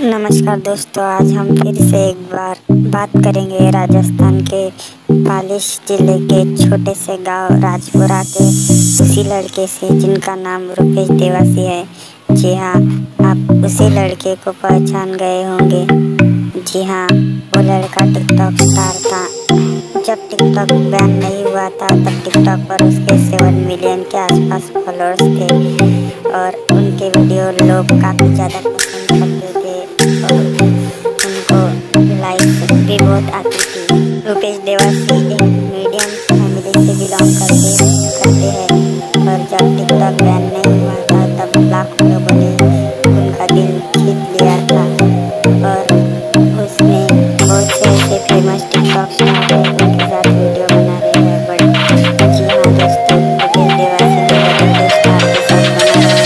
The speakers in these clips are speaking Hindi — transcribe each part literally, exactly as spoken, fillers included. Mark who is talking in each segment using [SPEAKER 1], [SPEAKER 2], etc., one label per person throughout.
[SPEAKER 1] नमस्कार दोस्तों, आज हम फिर से एक बार बात करेंगे राजस्थान के पालिश जिले के छोटे से गांव राजपुरा के उसी लड़के से जिनका नाम रुपेश देवासी है। जी हाँ, आप उसी लड़के को पहचान गए होंगे। जी हाँ, वो लड़का टिकटॉक स्टार था। जब टिकटॉक बैन नहीं हुआ था तब टिकटॉक पर उसके सेवन मिलियन के आसपास फॉलोअर्स थे और उनके वीडियो लोग काफ़ी ज़्यादा पसंद करते थे और उनको लाइक्स भी बहुत आती थी। रुपेश देवासी एक मीडियम फैमिली से बिलोंग करते करते हैं और जब टिकटॉक बैन नहीं हुआ था तब लाखों लोगों ने उनका दिल जीत लिया था और उसमें बहुत से ऐसे फेमस टिकटॉक स्टार हैं उनके साथ वीडियो बना रहे हैं। बट जी हाँ दोस्तों, रुपेश देवासी ने बड़े स्टार के साथ बना रहे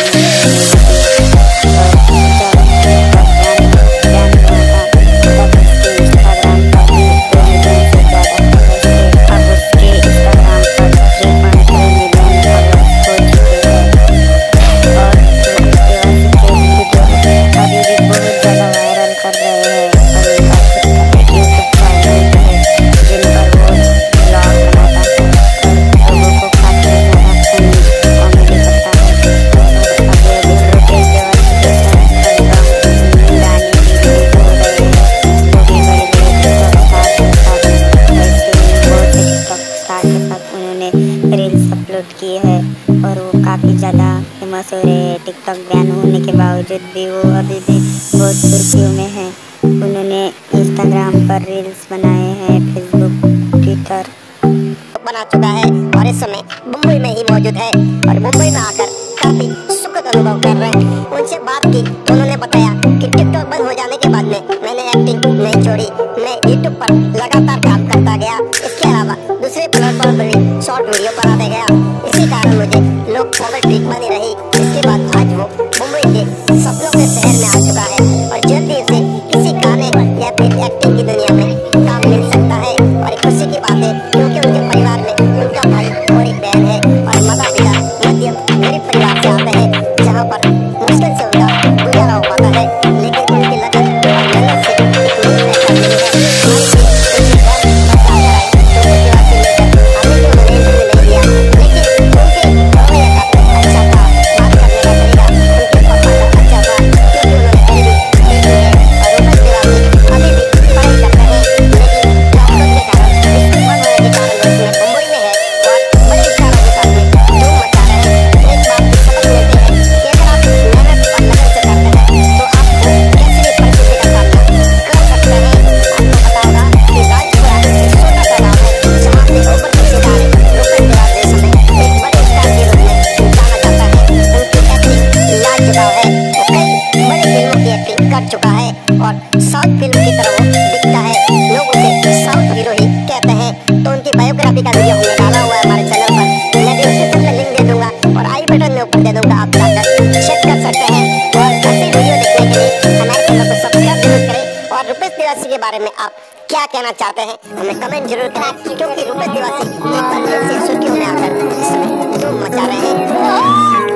[SPEAKER 1] रील्स अपलोड किए हैं और वो काफ़ी ज़्यादा फेमस हो रहे हैं। टिकटॉक बैन होने के बावजूद भी वो अभी भी बहुत सुर्खियों में हैं। उन्होंने इंस्टाग्राम पर रील्स बनाए हैं, फेसबुक, ट्विटर
[SPEAKER 2] बना चुका है और इस समय मुंबई में ही मौजूद है और मुंबई में आकर काफ़ी सुखद अनुभव कर रहे हैं। उनसे बात की तो उन्होंने बताया कि टिकटॉक बंद हो जाने के बाद में मैंने एक्टिंग नहीं छोड़ी, मैं यूट्यूब पर लगातार काम करता गया। इसके अलावा दूसरे प्लेटफॉर्म पर भी शॉर्ट वीडियो बनाते गया। इसी कारण मुझे लोग कॉमेंट ट्रिक बनी रही। इसके बाद आज वो मुंबई के सपनों के शहर में आ चुका है और जल्दी से किसी गाने या फिर एक्टिंग की दुनिया में काम मिल सकता है और एक खुशी की बात है क्योंकि उनके परिवार में उनका भाई और एक बहन है और माता पिता मध्यम गरीब परिवार से आते हैं जहाँ पर मुश्किल से उनका गुजारा हो पाता है। लेकिन उनकी लगन और मेहनत से एक नींव ऐसा मिली है। चुका है और साउथ फिल्म की तरह वो दिखता है। लोग उसे साउथ हीरो ही कहते हैं। तो उनकी बायोग्राफी का वीडियो हमने डाला हुआ है हमारे चैनल पर। मैं डिस्क्रिप्शन में लिंक दे दूंगा और आई बटन में ऊपर दे दूंगा, आप जाकर चेक कर सकते हैं। और ऐसे वीडियो देखने के लिए हमारे चैनल को सब्सक्राइब जरूर करें। और रुपेश देवासी के बारे में आप क्या कहना चाहते हैं हमें कमेंट जरूर करें क्योंकि रुपेश देवासी एक बार फिर से सुर्खियों में आकर धूम मचा रहे हैं।